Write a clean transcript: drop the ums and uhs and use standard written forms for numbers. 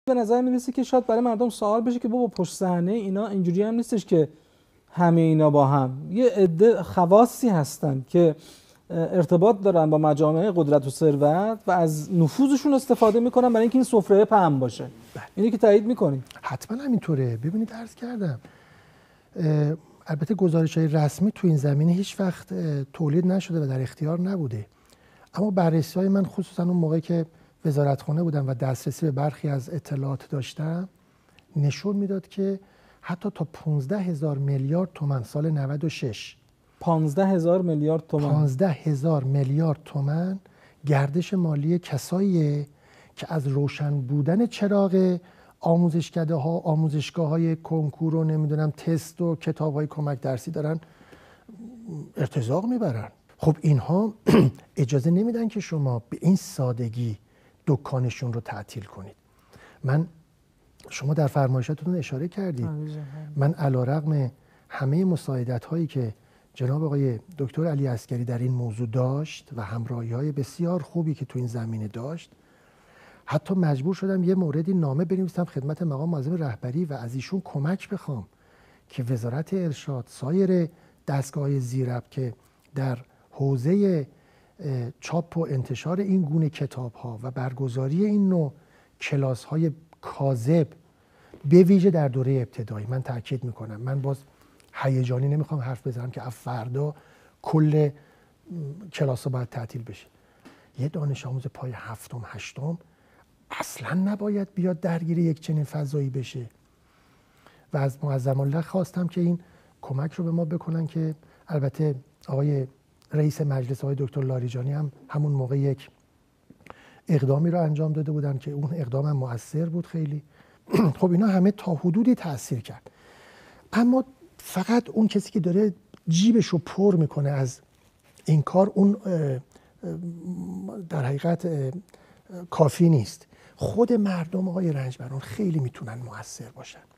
به نظر میرسه که شاید برای مردم سوال بشه که بابا پشت صحنه اینا اینجوری هم نیستش که همه اینا با هم، یه عده خواصی هستن که ارتباط دارن با مجامع قدرت و ثروت و از نفوذشون استفاده میکنن برای اینکه این سفره پهن باشه. اینی که تایید میکنید؟ حتما همینطوره. ببینید عرض کردم البته گزارش‌های رسمی تو این زمینه هیچ وقت تولید نشده و در اختیار نبوده، اما بررسی‌های من خصوصا اون موقعی که وزارتخانه بودم و دسترسی به برخی از اطلاعات داشتم نشون میداد که حتی تا 15,000 میلیارد تومان سال 96 15,000 میلیارد تومان 15,000 میلیارد تومان گردش مالی کساییه که از روشن بودن چراغ آموزشکده‌ها، آموزشگاه‌های کنکور و نمیدونم تست و کتاب‌های کمک درسی دارن ارتزاق میبرن. خب اینها اجازه نمیدن که شما به این سادگی دکانشون رو تعطیل کنید. شما در فرمایشاتتون اشاره کردید، من علیرغم همه مساعدت‌هایی که جناب آقای دکتر علی عسگری در این موضوع داشت و همراهی‌های بسیار خوبی که تو این زمینه داشت، حتی مجبور شدم یه موردی نامه بنویسم خدمت مقام معظم رهبری و از ایشون کمک بخوام که وزارت ارشاد، سایر دستگاه‌های زیربط که در حوزه چاپ و انتشار این گونه کتاب‌ها و برگزاری این نوع کلاس‌های کاذب به ویژه در دوره ابتدایی، من تاکید میکنم، من باز هیجانی نمیخوام حرف بزنم که از فردا کل کلاس‌ها باید تعطیل بشه. یه دانش آموز پای هفتم هشتم اصلا نباید بیاد درگیر یک چنین فضایی بشه و از معظم الله خواستم که این کمک رو به ما بکنن که البته آقای رئیس مجلس آقای دکتر لاریجانی هم همون موقع یک اقدامی رو انجام داده بودن که اون اقدام هم مؤثر بود خیلی. خب اینا همه تا حدودی تأثیر کرد، اما فقط اون کسی که داره جیبش رو پر میکنه از این کار اون در حقیقت کافی نیست. خود مردم آقای رنجبران خیلی میتونن مؤثر باشن.